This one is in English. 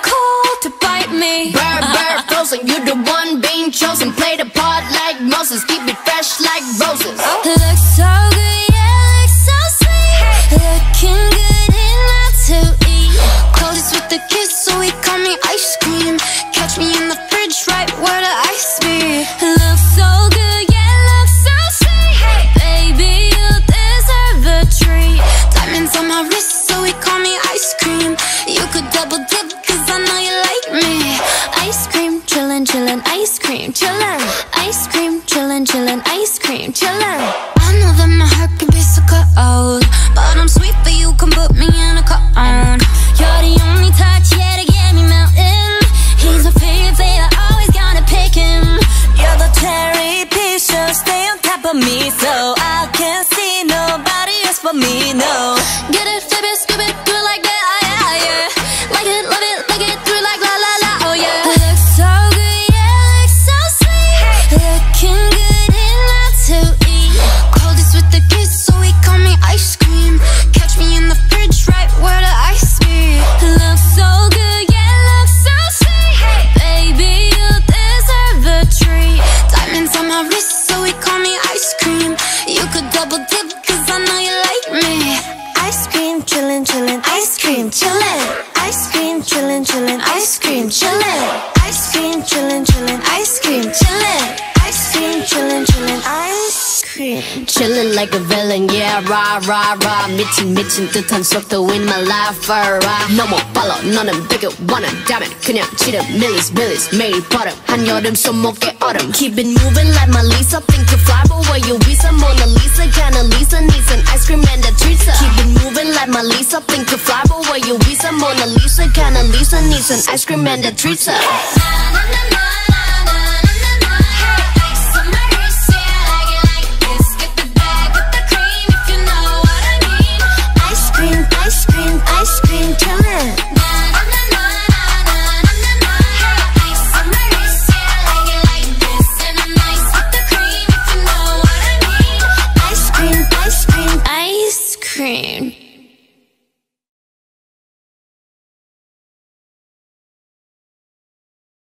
cold to bite me. Bird, bird, frozen, you the one being chosen. Play the part like Moses, keep it fresh like roses. Looks so good, yeah, looks so sweet. Looking good enough to eat. Coldest with the kiss, so he call me ice cream. Catch me in the fridge, right where the ice be. Looks so good, yeah, looks so sweet. Baby, you deserve a treat. Diamonds on my wrist, so he call me ice cream. You could double dip, cause I know you like me. Ice cream, chillin', chillin', ice cream, chillin'. Ice cream, chillin', chillin', ice cream, chillin'. I know that my heart can be so cold, but I'm sweet, but you can put me in a cone. You're the only touch, yeah, to get me melting. He's a favorite, always gotta pick him. You're the cherry piece, so stay on top of me, so I can't see nobody else but me, no. Get it, flip it, skip it, do it like that, yeah, yeah. Like it, love it, like it, do it like la la la, oh yeah. Looks so good, yeah, looks so sweet. Looking good enough to eat. Coldest with the kiss, so he call me ice cream. Catch me in the fridge, right where the ice be. Looks so good, yeah, looks so sweet. Baby, you deserve a treat. Diamonds on my wrist, so he call me ice cream. You could double dip, cause I know you like me. Ice cream, chillin', chillin', ice cream, chillin'. Ice cream, chillin', chillin', ice cream, chillin'. Ice cream, chillin', chillin', ice cream, chillin'. Ice cream, chillin', chillin', ice cream. Chillin' like a villain, yeah, rah, rah, rah. 미친 듯한 속도 in my life, rah. 너 못 발라, 너는 되게 원한다면 그냥 지름, millies, millies. 매일 버릇, 한여름 손목에 얼음. Keep it moving like my Lisa. Think you fly, but where you visa? Mona Lisa, kinda Lisa, needs an ice cream and a treat. Keep it moving like my Lisa. Think you fly, but where you visa? Mona Lisa, kinda Lisa, needs an ice cream and a treat.